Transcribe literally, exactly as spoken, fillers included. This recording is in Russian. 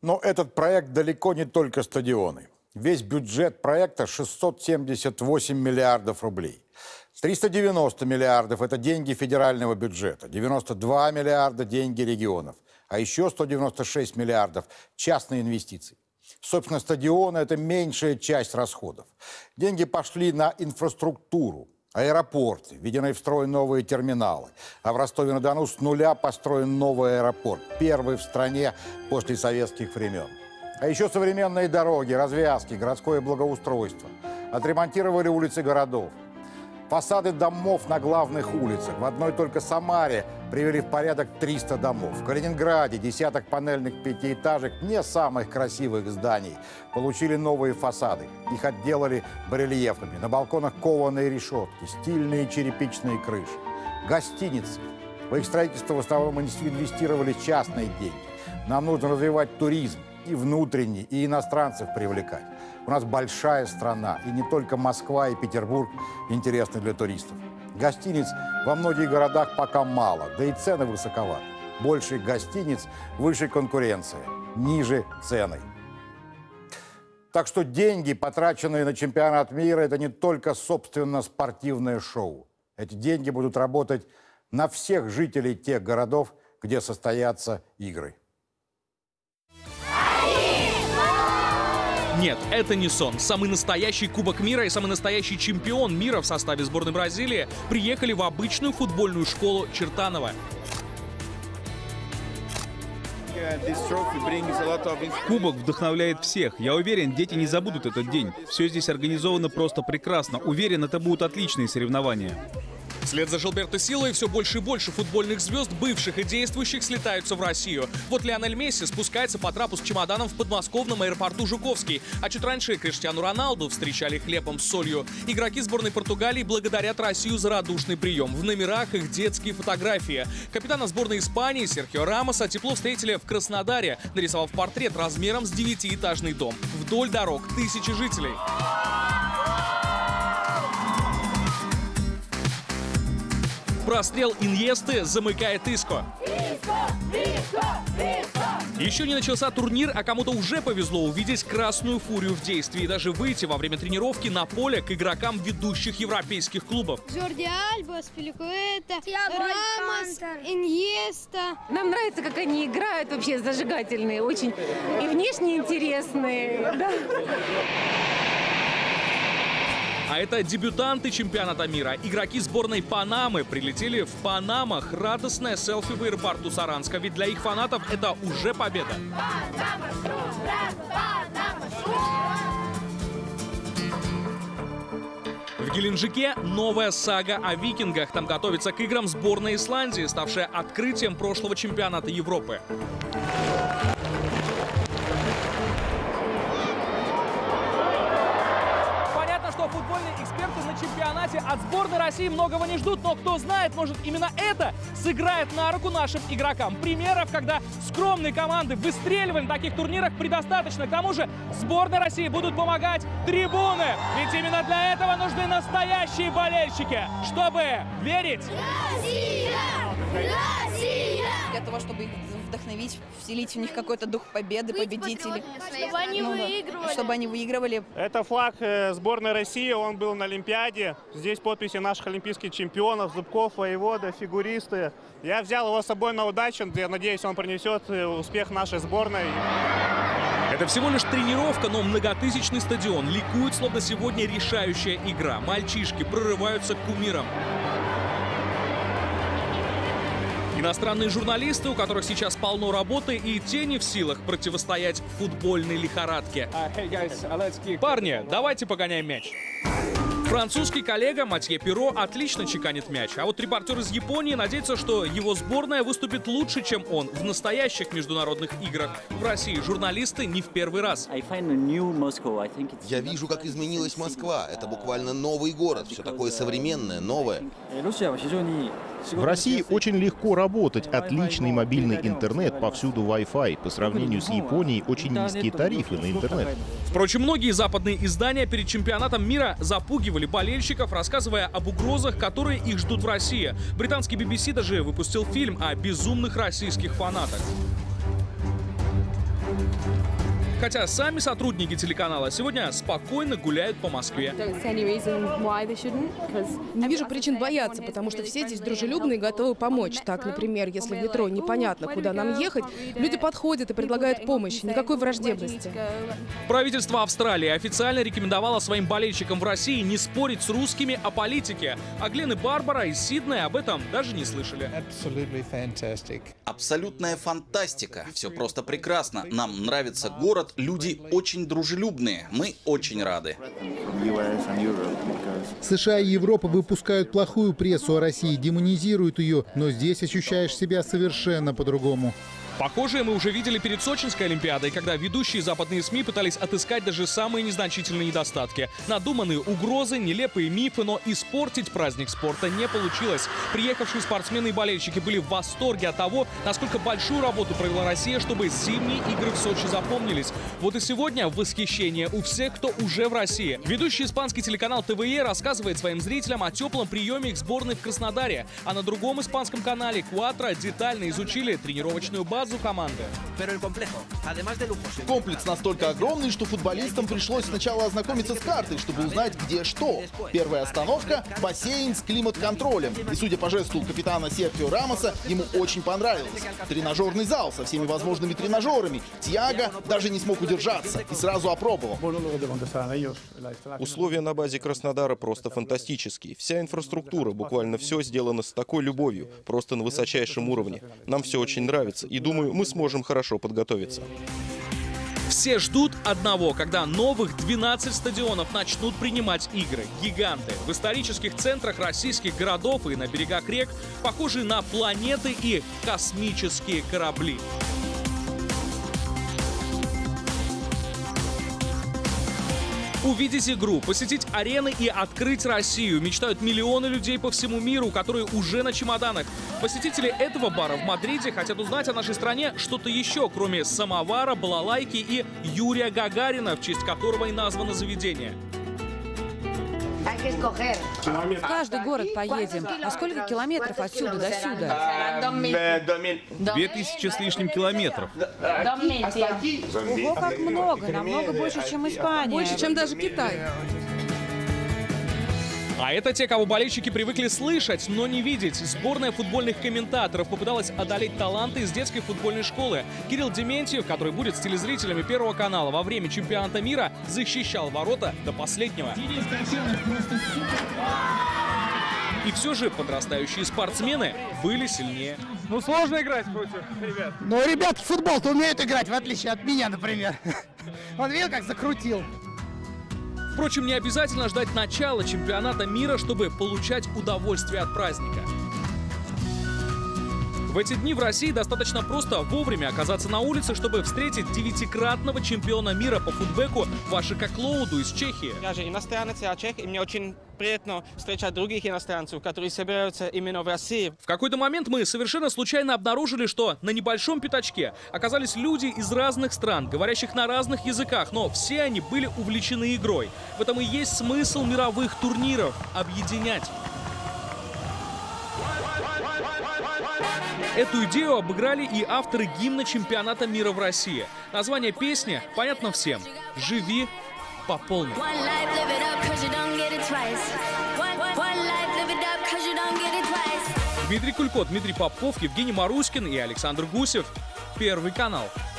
Но этот проект далеко не только стадионы. Весь бюджет проекта шестьсот семьдесят восемь миллиардов рублей. триста девяносто миллиардов – это деньги федерального бюджета, девяносто два миллиарда – деньги регионов, а еще сто девяносто шесть миллиардов – частные инвестиции. Собственно, стадионы – это меньшая часть расходов. Деньги пошли на инфраструктуру, аэропорты, введены в строй новые терминалы. А в Ростове-на-Дону с нуля построен новый аэропорт, первый в стране после советских времен. А еще современные дороги, развязки, городское благоустройство. Отремонтировали улицы городов. Фасады домов на главных улицах. В одной только Самаре привели в порядок триста домов. В Калининграде десяток панельных пятиэтажек не самых красивых зданий получили новые фасады. Их отделали барельефами. На балконах кованые решетки, стильные черепичные крыши. Гостиницы. В их строительство в основном инвестировали частные деньги. Нам нужно развивать туризм. И внутренний, и иностранцев привлекать. У нас большая страна, и не только Москва и Петербург интересны для туристов. Гостиниц во многих городах пока мало, да и цены высоковаты. Больше гостиниц, выше конкуренция, ниже цены. Так что деньги, потраченные на чемпионат мира, это не только, собственно, спортивное шоу. Эти деньги будут работать на всех жителей тех городов, где состоятся игры. Нет, это не сон. Самый настоящий Кубок мира и самый настоящий чемпион мира в составе сборной Бразилии приехали в обычную футбольную школу Чертанова. Кубок вдохновляет всех. Я уверен, дети не забудут этот день. Все здесь организовано просто прекрасно. Уверен, это будут отличные соревнования. Вслед за Жилберто Силой все больше и больше футбольных звезд, бывших и действующих, слетаются в Россию. Вот Лионель Месси спускается по трапу с чемоданом в подмосковном аэропорту Жуковский. А чуть раньше Криштиану Роналду встречали хлебом с солью. Игроки сборной Португалии благодарят Россию за радушный прием. В номерах их детские фотографии. Капитана сборной Испании Серхио Рамоса тепло встретили в Краснодаре, нарисовав портрет размером с девятиэтажный дом. Вдоль дорог тысячи жителей. Прострел Иньесты замыкает Иско. Еще не начался турнир, а кому-то уже повезло увидеть красную фурию в действии и даже выйти во время тренировки на поле к игрокам ведущих европейских клубов. Жорди Альба, Аспиликуэта, Рамос, Иньеста. Нам нравится, как они играют, вообще зажигательные, очень и внешне интересные. Да. А это дебютанты чемпионата мира. Игроки сборной Панамы прилетели в Панамах. Радостное селфи в аэропорту Саранска. Ведь для их фанатов это уже победа. В Геленджике новая сага о викингах. Там готовится к играм сборная Исландии, ставшая открытием прошлого чемпионата Европы. Футбольные эксперты на чемпионате от сборной России многого не ждут, но кто знает, может именно это сыграет на руку нашим игрокам. Примеров, когда скромные команды выстреливали на таких турнирах, предостаточно. К тому же сборной России будут помогать трибуны, ведь именно для этого нужны настоящие болельщики, чтобы верить. Россия! Россия! Для того, чтобы их вдохновить, вселить в них какой-то дух победы, победителей. Чтобы они Ну, выигрывали. Чтобы они выигрывали. Это флаг сборной России, он был на Олимпиаде. Здесь подписи наших олимпийских чемпионов, Зубков, Воевода, фигуристы. Я взял его с собой на удачу, я надеюсь, он принесет успех нашей сборной. Это всего лишь тренировка, но многотысячный стадион ликует, словно сегодня решающая игра. Мальчишки прорываются к кумирам. Иностранные журналисты, у которых сейчас полно работы, и те не в силах противостоять футбольной лихорадке. Парни, давайте погоняем мяч. Французский коллега Матье Перо отлично чеканит мяч. А вот репортер из Японии надеется, что его сборная выступит лучше, чем он в настоящих международных играх. В России журналисты не в первый раз. Я вижу, как изменилась Москва. Это буквально новый город. Все такое современное, новое. В России очень легко работать. Отличный мобильный интернет, повсюду Wi-Fi. По сравнению с Японией, очень низкие тарифы на интернет. Впрочем, многие западные издания перед чемпионатом мира запугивали болельщиков, рассказывая об угрозах, которые их ждут в России. Британский би би си даже выпустил фильм о безумных российских фанатах. Хотя сами сотрудники телеканала сегодня спокойно гуляют по Москве. Не вижу причин бояться, потому что все здесь дружелюбные и готовы помочь. Так, например, если в метро непонятно, куда нам ехать, люди подходят и предлагают помощь. Никакой враждебности. Правительство Австралии официально рекомендовало своим болельщикам в России не спорить с русскими о политике. А Глен и Барбара из Сиднея об этом даже не слышали. Абсолютная фантастика. Все просто прекрасно. Нам нравится город, люди очень дружелюбные. Мы очень рады. США и Европа выпускают плохую прессу о России, демонизируют ее, но здесь ощущаешь себя совершенно по-другому. Похожее мы уже видели перед Сочинской Олимпиадой, когда ведущие западные СМИ пытались отыскать даже самые незначительные недостатки. Надуманные угрозы, нелепые мифы, но испортить праздник спорта не получилось. Приехавшие спортсмены и болельщики были в восторге от того, насколько большую работу провела Россия, чтобы зимние игры в Сочи запомнились. Вот и сегодня восхищение у всех, кто уже в России. Ведущий испанский телеканал тэ вэ е рассказывает своим зрителям о теплом приеме их сборной в Краснодаре. А на другом испанском канале Куатро детально изучили тренировочную базу команды. Комплекс настолько огромный, что футболистам пришлось сначала ознакомиться с картой, чтобы узнать, где что. Первая остановка – бассейн с климат-контролем. И, судя по жесту капитана Серхио Рамоса, ему очень понравилось. Тренажерный зал со всеми возможными тренажерами. Тиаго даже не смог удержаться и сразу опробовал. Условия на базе Краснодара просто фантастические. Вся инфраструктура, буквально все сделано с такой любовью, просто на высочайшем уровне. Нам все очень нравится. И думаю, мы сможем хорошо подготовиться. Все ждут одного, когда новых двенадцать стадионов начнут принимать игры. Гиганты в исторических центрах российских городов и на берегах рек, похожие на планеты и космические корабли. Увидеть игру, посетить арены и открыть Россию мечтают миллионы людей по всему миру, которые уже на чемоданах. Посетители этого бара в Мадриде хотят узнать о нашей стране что-то еще, кроме самовара, балалайки и Юрия Гагарина, в честь которого и названо заведение. В каждый город поедем. А сколько километров отсюда до сюда? Две тысячи с лишним километров. Ого, как много. Намного больше, чем Испания. Больше, чем даже Китай. А это те, кого болельщики привыкли слышать, но не видеть. Сборная футбольных комментаторов попыталась одолеть таланты из детской футбольной школы. Кирилл Дементьев, который будет с телезрителями Первого канала во время чемпионата мира, защищал ворота до последнего. И все же подрастающие спортсмены были сильнее. Ну, сложно играть против ребят. Но ребята в футбол-то умеют играть, в отличие от меня, например. Он видел, как закрутил. Впрочем, не обязательно ждать начала чемпионата мира, чтобы получать удовольствие от праздника. В эти дни в России достаточно просто вовремя оказаться на улице, чтобы встретить девятикратного чемпиона мира по футбеку Вашика Клоуду из Чехии. Я же иностранец, я чех, и мне очень приятно встречать других иностранцев, которые собираются именно в России. В какой-то момент мы совершенно случайно обнаружили, что на небольшом пятачке оказались люди из разных стран, говорящих на разных языках, но все они были увлечены игрой. В этом и есть смысл мировых турниров – объединять. Эту идею обыграли и авторы гимна чемпионата мира в России. Название песни понятно всем. «Живи по полной». Дмитрий Кульков, Дмитрий Попков, Евгений Маруськин и Александр Гусев. Первый канал.